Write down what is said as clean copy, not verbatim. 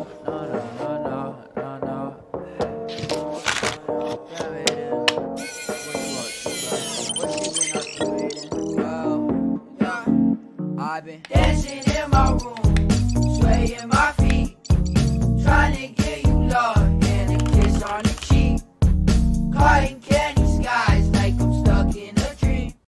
no, no, no, no, no. I've been dancing in my room, swaying my feet, trying to